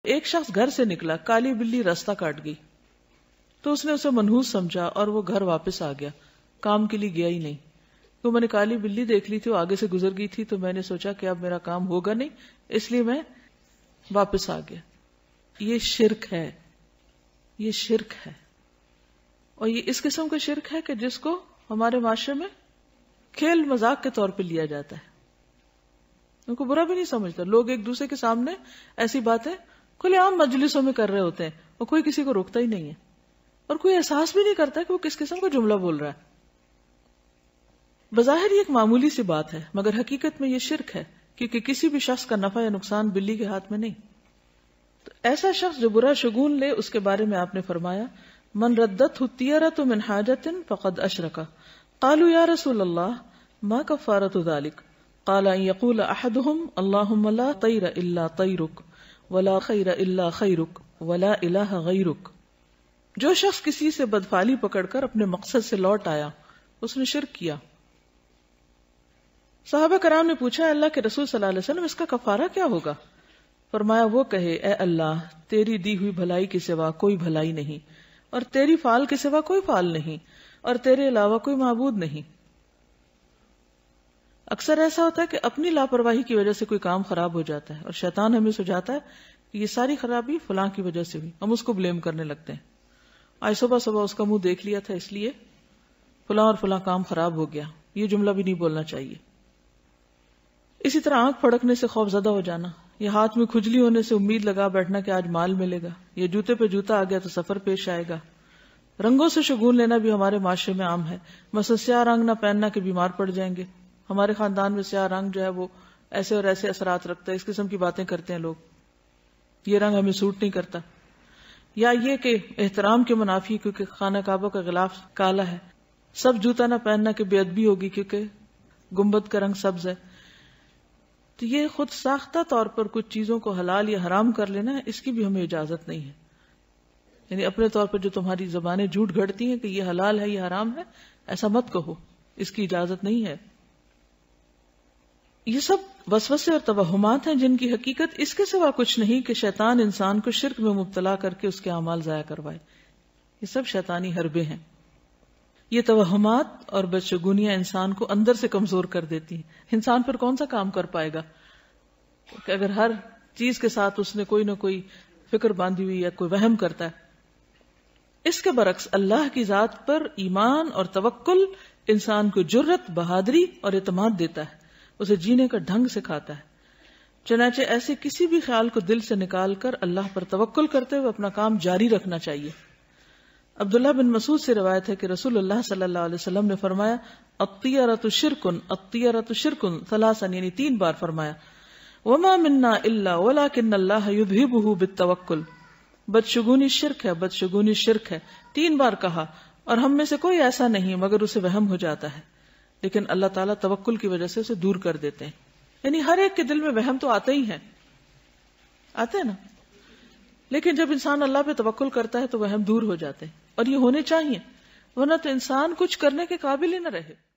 ایک شخص گھر سے نکلا، کالی بلی راستہ کاٹ گئی تو اس نے اسے منحوس سمجھا اور وہ گھر واپس آ گیا، کام کے لیے گیا ہی نہیں. تو میں نے کالی بلی دیکھ لی تھی، وہ آگے سے گزر گئی تھی، تو میں نے سوچا کہ اب میرا کام ہوگا نہیں، اس لیے میں واپس آ گیا. یہ شرک ہے، یہ شرک ہے. اور یہ اس قسم کا شرک ہے کہ جس کو ہمارے معاشرے میں کھیل مذاق کے طور پہ لیا جاتا ہے. ان کو برا بھی نہیں سمجھتا. لوگ ایک دوسرے کے سامنے ایسی باتیں کھلے عام مجلسوں میں کر رہے ہوتے ہیں اور کوئی کسی کو روکتا ہی نہیں ہے، اور کوئی احساس بھی نہیں کرتا کہ وہ کس قسم کا جملہ بول رہا ہے. بظاہر یہ ایک معمولی سی بات ہے، مگر حقیقت میں یہ شرک ہے، کیونکہ کسی بھی شخص کا نفع یا نقصان بلی کے ہاتھ میں نہیں. تو ایسا شخص جو برا شگون لے، اس کے بارے میں آپ نے فرمایا من ردت الطیرۃ من حاجۃ فقد اشرک. قالوا یا رسول اللہ ما کفارۃ ذلک؟ قال ان یقول احدهم اللهم لا طیر الا طیرک ولا خیر الا خیرک ولا الہ غیرک. جو شخص کسی سے بدفعلی پکڑ کر اپنے مقصد سے لوٹ آیا، اس نے شرک کیا. صحابہ کرام نے پوچھا اللہ کے رسول صلی اللہ علیہ وسلم اس کا کفارہ کیا ہوگا؟ فرمایا وہ کہے اے اللہ تیری دی ہوئی بھلائی کے سوا کوئی بھلائی نہیں، اور تیری فعل کے سوا کوئی فعل نہیں، اور تیرے علاوہ کوئی معبود نہیں. اکثر ایسا ہوتا ہے کہ اپنی لاپرواہی کی وجہ سے کوئی کام خراب ہو جاتا ہے اور شیطان ہمیں سجاتا ہے کہ یہ ساری خرابی فلاں کی وجہ سے ہوئی، ہم اس کو بلیم کرنے لگتے ہیں. آج صبح صبح اس کا منہ دیکھ لیا تھا اس لیے فلاں اور فلاں کام خراب ہو گیا. یہ جملہ بھی نہیں بولنا چاہیے. اسی طرح آنکھ پھڑکنے سے خوف زدہ ہو جانا، یا ہاتھ میں کھجلی ہونے سے امید لگا بیٹھنا کہ آج مال ملے گا، یا جوتے پہ جوتا آ گیا تو سفر پیش آئے گا. رنگوں سے شگون لینا بھی ہمارے معاشرے میں عام ہے. مثلا سیاہ رنگ نہ پہننا کہ بیمار پڑ جائیں گے. ہمارے خاندان میں سیاہ رنگ جو ہے وہ ایسے اور ایسے اثرات رکھتا ہے، اس قسم کی باتیں کرتے ہیں لوگ. یہ رنگ ہمیں سوٹ نہیں کرتا. یا یہ کہ احترام کے منافی کیونکہ خانہ کعبہ کا غلاف کالا ہے. سب جوتا نہ پہننا کہ بے ادبی ہوگی کیونکہ گنبد کا رنگ سبز ہے. تو یہ خود ساختہ طور پر کچھ چیزوں کو حلال یا حرام کر لینا ہے، اس کی بھی ہمیں اجازت نہیں ہے. یعنی اپنے طور پر جو تمہاری زبانیں جھوٹ گھڑتی ہیں کہ یہ حلال ہے یہ حرام ہے، ایسا مت کہو، اس کی اجازت نہیں ہے. یہ سب وسوسے اور توہمات ہیں جن کی حقیقت اس کے سوا کچھ نہیں کہ شیطان انسان کو شرک میں مبتلا کر کے اس کے اعمال ضائع کروائے. یہ سب شیطانی حربے ہیں. یہ توہمات اور بدشگونیاں انسان کو اندر سے کمزور کر دیتی ہیں. انسان پر کون سا کام کر پائے گا کہ اگر ہر چیز کے ساتھ اس نے کوئی نہ کوئی فکر باندھی ہوئی یا کوئی وہم کرتا ہے. اس کے برعکس اللہ کی ذات پر ایمان اور توکل انسان کو جرت، بہادری اور اعتماد دیتا ہے، اسے جینے کا ڈھنگ سکھاتا ہے. چنانچہ ایسے کسی بھی خیال کو دل سے نکال کر اللہ پر توکل کرتے ہوئے اپنا کام جاری رکھنا چاہیے. عبداللہ بن مسعود سے روایت ہے کہ رسول اللہ صلی اللہ علیہ وسلم نے فرمایا الطیرۃ شرکن الطیرۃ شرکن ثلاثا، یعنی 3 بار فرمایا. وما منا الا ولکن اللہ یذہبہ بالتوکل. بدشگونی شرک ہے، بدشگونی شرک ہے، 3 بار کہا. اور ہم میں سے کوئی ایسا نہیں مگر اسے وہم ہو جاتا ہے، لیکن اللہ تعالیٰ توکل کی وجہ سے اسے دور کر دیتے ہیں. یعنی ہر ایک کے دل میں وہم تو آتے ہی ہیں، آتے ہیں نا، لیکن جب انسان اللہ پہ توکل کرتا ہے تو وہم دور ہو جاتے ہیں. اور یہ ہونے چاہیے، ورنہ تو انسان کچھ کرنے کے قابل ہی نہ رہے.